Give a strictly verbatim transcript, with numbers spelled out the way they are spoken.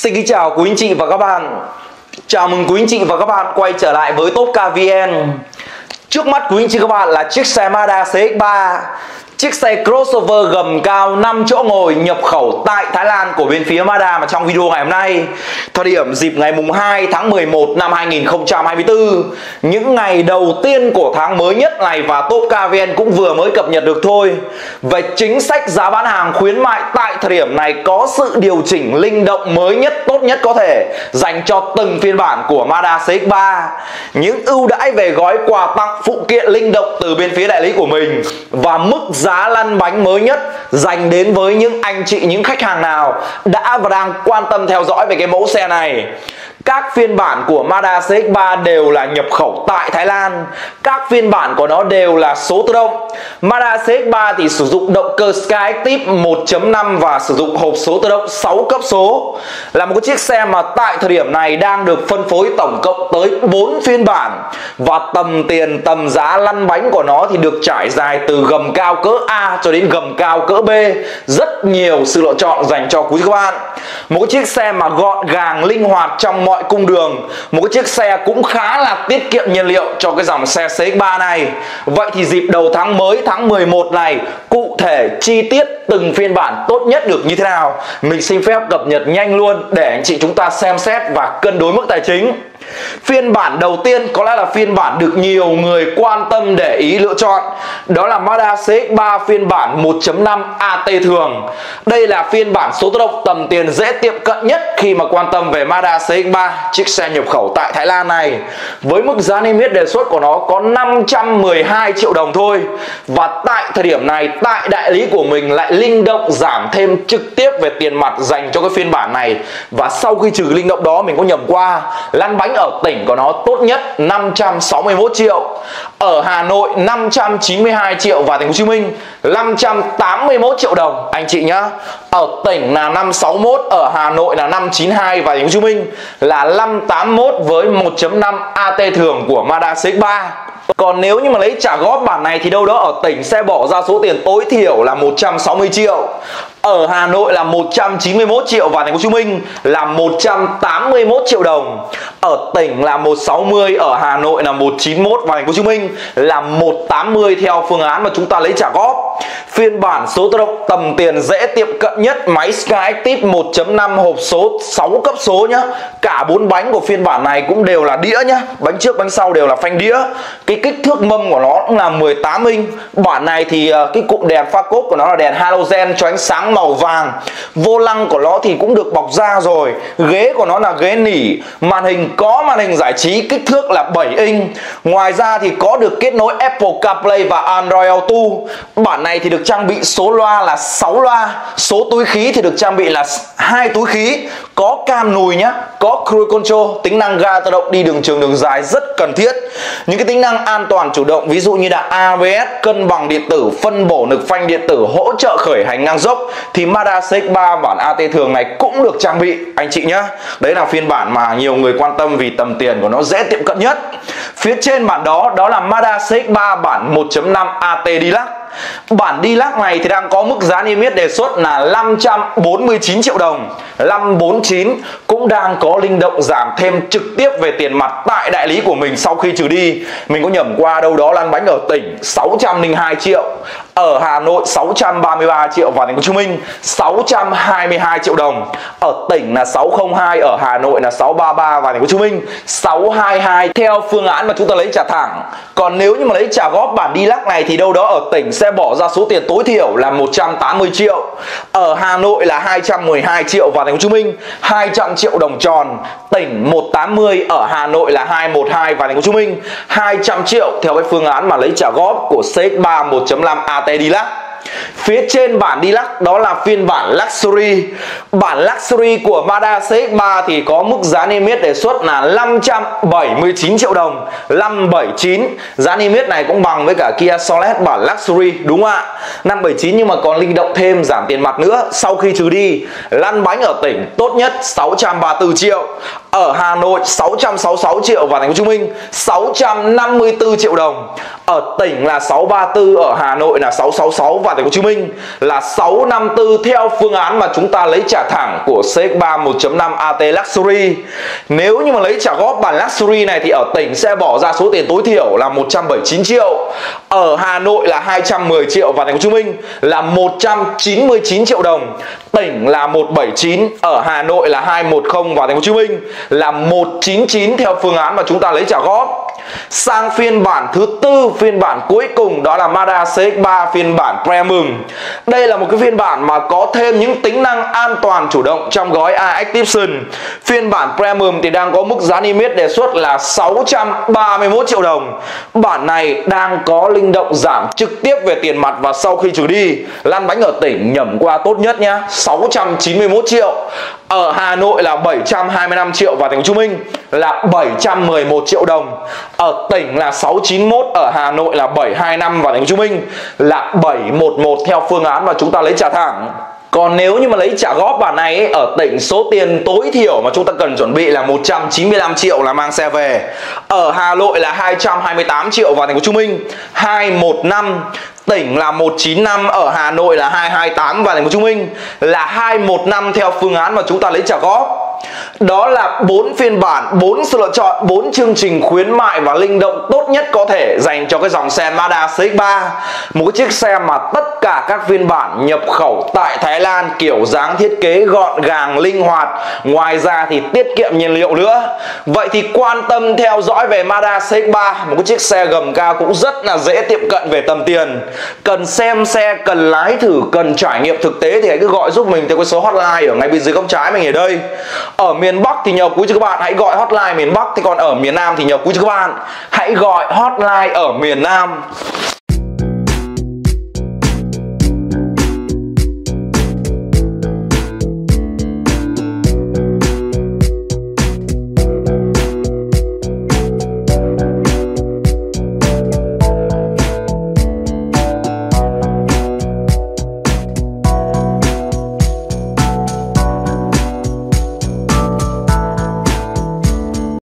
Xin kính chào quý anh chị và các bạn. Chào mừng quý anh chị và các bạn quay trở lại với Top Car vê en. Trước mắt quý anh chị các bạn là chiếc xe Mazda xê ích ba, chiếc xe crossover gầm cao năm chỗ ngồi nhập khẩu tại Thái Lan của bên phía Mazda mà trong video ngày hôm nay. Thời điểm dịp ngày mùng hai tháng mười một năm hai nghìn không trăm hai mươi tư, những ngày đầu tiên của tháng mới nhất này, và Top Car vê en cũng vừa mới cập nhật được thôi. Về chính sách giá bán hàng khuyến mại tại thời điểm này có sự điều chỉnh linh động mới nhất, tốt nhất có thể dành cho từng phiên bản của Mazda xê ích ba. Những ưu đãi về gói quà tặng phụ kiện linh động từ bên phía đại lý của mình, và mức giá lăn bánh mới nhất dành đến với những anh chị, những khách hàng nào đã và đang quan tâm theo dõi về cái mẫu xe này. Các phiên bản của Mazda xê ích ba đều là nhập khẩu tại Thái Lan. Các phiên bản của nó đều là số tự động. Mazda xê ích ba thì sử dụng động cơ Skyactiv một chấm năm và sử dụng hộp số tự động sáu cấp số. Là một chiếc xe mà tại thời điểm này đang được phân phối tổng cộng tới bốn phiên bản. Và tầm tiền, tầm giá lăn bánh của nó thì được trải dài từ gầm cao cỡ A cho đến gầm cao cỡ B. Rất nhiều sự lựa chọn dành cho quý các bạn. Một chiếc xe mà gọn gàng, linh hoạt trong mọi cung đường. Một cái chiếc xe cũng khá là tiết kiệm nhiên liệu cho cái dòng xe xê ích ba này. Vậy thì dịp đầu tháng mới tháng mười một này, cụ thể chi tiết từng phiên bản tốt nhất được như thế nào, mình xin phép cập nhật nhanh luôn để anh chị chúng ta xem xét và cân đối mức tài chính. Phiên bản đầu tiên có lẽ là phiên bản được nhiều người quan tâm để ý lựa chọn. Đó là Mazda xê ích ba phiên bản một chấm năm a tê thường. Đây là phiên bản số tự động tầm tiền dễ tiệm cận nhất khi mà quan tâm về Mazda xê ích ba, chiếc xe nhập khẩu tại Thái Lan này. Với mức giá niêm yết đề xuất của nó có năm trăm mười hai triệu đồng thôi. Và tại thời điểm này, tại đại lý của mình lại linh động giảm thêm trực tiếp về tiền mặt dành cho cái phiên bản này. Và sau khi trừ linh động đó, mình có nhầm qua, lăn bánh ở tỉnh của nó tốt nhất năm trăm sáu mươi mốt triệu, ở Hà Nội năm trăm chín mươi hai triệu, và thành phố Hồ Chí Minh năm trăm tám mươi mốt triệu đồng anh chị nhá. Ở tỉnh là năm trăm sáu mươi mốt, ở Hà Nội là năm trăm chín mươi hai, và thành phố Hồ Chí Minh là năm trăm tám mươi mốt với một chấm năm a tê thường của Mazda xê ích ba. Còn nếu như mà lấy trả góp bản này thì đâu đó ở tỉnh sẽ bỏ ra số tiền tối thiểu là một trăm sáu mươi triệu. Ở Hà Nội là một trăm chín mươi mốt triệu, và thành phố Hồ Chí Minh là một trăm tám mươi mốt triệu đồng. Ở tỉnh là một trăm sáu mươi, ở Hà Nội là một trăm chín mươi mốt, và thành phố Hồ Chí Minh là một trăm tám mươi theo phương án mà chúng ta lấy trả góp. Phiên bản số tự động tầm tiền dễ tiệm cận nhất, máy Skyactiv một chấm năm hộp số sáu cấp số nhá. Cả bốn bánh của phiên bản này cũng đều là đĩa nhá. Bánh trước bánh sau đều là phanh đĩa. Cái kích thước mâm của nó cũng là mười tám inch. Bản này thì cái cụm đèn pha cốt của nó là đèn halogen cho ánh sáng màu vàng. Vô lăng của nó thì cũng được bọc da rồi. Ghế của nó là ghế nỉ. Màn hình có màn hình giải trí kích thước là bảy inch. Ngoài ra thì có được kết nối Apple CarPlay và Android Auto. Bản này thì được trang bị số loa là sáu loa. Số túi khí thì được trang bị là hai túi khí. Có cam nùi nhá, có cruise control, tính năng ga tự động đi đường trường đường dài rất cần thiết. Những cái tính năng an toàn chủ động ví dụ như là a bê ét, cân bằng điện tử, phân bổ lực phanh điện tử, hỗ trợ khởi hành ngang dốc thì Mazda xê ích ba bản a tê thường này cũng được trang bị anh chị nhá. Đấy là phiên bản mà nhiều người quan tâm vì tầm tiền của nó dễ tiệm cận nhất. Phía trên bản đó đó là Mazda xê ích ba bản một chấm năm a tê Deluxe. Bản Deluxe này thì đang có mức giá niêm yết đề xuất là năm trăm bốn mươi chín triệu đồng. năm trăm bốn mươi chín cũng đang có linh động giảm thêm trực tiếp về tiền mặt tại đại lý của mình sau khi trừ đi. Mình có nhẩm qua đâu đó lăn bánh ở tỉnh sáu trăm lẻ hai triệu, ở Hà Nội sáu trăm ba mươi ba triệu, và thành phố Hồ Chí Minh sáu trăm hai mươi hai triệu đồng. Ở tỉnh là sáu trăm lẻ hai, ở Hà Nội là sáu trăm ba mươi ba, và thành phố Hồ Chí Minh sáu trăm hai mươi hai theo phương án mà chúng ta lấy trả thẳng. Còn nếu như mà lấy trả góp bản Deluxe này thì đâu đó ở tỉnh sẽ bỏ ra số tiền tối thiểu là một trăm tám mươi triệu. Ở Hà Nội là hai trăm mười hai triệu, và thành phố Hồ Chí Minh hai trăm triệu đồng tròn. Tỉnh một trăm tám mươi, ở Hà Nội là hai trăm mười hai, và thành phố Hồ Chí Minh hai trăm triệu theo cái phương án mà lấy trả góp của xê ích ba một chấm năm a tê Deluxe. Phía trên bản Deluxe đó là phiên bản Luxury. Bản Luxury của Mazda xê ích ba thì có mức giá niêm yết đề xuất là năm trăm bảy mươi chín triệu đồng. năm trăm bảy mươi chín. Giá niêm yết này cũng bằng với cả Kia Sonet bản Luxury, đúng không ạ? năm trăm bảy mươi chín nhưng mà còn linh động thêm giảm tiền mặt nữa. Sau khi trừ đi, lăn bánh ở tỉnh tốt nhất sáu trăm ba mươi tư triệu, ở Hà Nội sáu trăm sáu mươi sáu triệu, và thành phố Hồ Chí Minh sáu trăm năm mươi tư triệu đồng. ở tỉnh là sáu ba tư, ở Hà Nội là sáu sáu sáu và thành phố Hồ Chí Minh là sáu năm tư theo phương án mà chúng ta lấy trả thẳng của xê ích ba một chấm năm a tê Luxury. Nếu như mà lấy trả góp bản Luxury này thì ở tỉnh sẽ bỏ ra số tiền tối thiểu là một trăm bảy mươi chín triệu, ở Hà Nội là hai trăm mười triệu và thành phố Hồ Chí Minh là một trăm chín mươi chín triệu đồng. Tỉnh là một trăm bảy mươi chín, ở Hà Nội là hai trăm mười và thành phố Hồ Chí Minh là một trăm chín mươi chín theo phương án mà chúng ta lấy trả góp. Sang phiên bản thứ tư, phiên bản cuối cùng đó là Mazda xê ích ba phiên bản Premium. Đây là một cái phiên bản mà có thêm những tính năng an toàn chủ động trong gói iActivation. Phiên bản Premium thì đang có mức giá niêm yết đề xuất là sáu trăm ba mươi mốt triệu đồng. Bản này đang có linh động giảm trực tiếp về tiền mặt và sau khi trừ đi lăn bánh ở tỉnh nhẩm qua tốt nhất nhá, sáu trăm chín mươi mốt triệu. Ở Hà Nội là bảy trăm hai mươi lăm triệu và thành phố Hồ Chí Minh là bảy trăm mười một triệu đồng. Ở tỉnh là sáu trăm chín mươi mốt, ở Hà Nội là bảy trăm hai mươi lăm và thành phố Hồ Chí Minh là bảy trăm mười một theo phương án mà chúng ta lấy trả thẳng. Còn nếu như mà lấy trả góp bản này ấy, ở tỉnh số tiền tối thiểu mà chúng ta cần chuẩn bị là một trăm chín mươi lăm triệu là mang xe về. Ở Hà Nội là hai trăm hai mươi tám triệu và thành phố Hồ Chí Minh hai trăm mười lăm. Tỉnh là một trăm chín mươi lăm, ở Hà Nội là hai trăm hai mươi tám và thành phố Hồ Chí Minh là hai trăm mười lăm theo phương án mà chúng ta lấy trả góp. Đó là bốn phiên bản, bốn sự lựa chọn, bốn chương trình khuyến mại và linh động tốt nhất có thể dành cho cái dòng xe Mazda xê ích ba. Một cái chiếc xe mà tất cả các phiên bản nhập khẩu tại Thái Lan, kiểu dáng thiết kế gọn gàng, linh hoạt. Ngoài ra thì tiết kiệm nhiên liệu nữa. Vậy thì quan tâm theo dõi về Mazda xê ích ba, một cái chiếc xe gầm cao cũng rất là dễ tiệm cận về tầm tiền. Cần xem xe, cần lái thử, cần trải nghiệm thực tế thì hãy cứ gọi giúp mình theo cái số hotline ở ngay bên dưới góc trái mình ở đây. Ở miền Bắc thì nhờ quý chị các bạn hãy gọi hotline miền Bắc, thì còn ở miền Nam thì nhờ quý chị các bạn hãy gọi hotline ở miền Nam.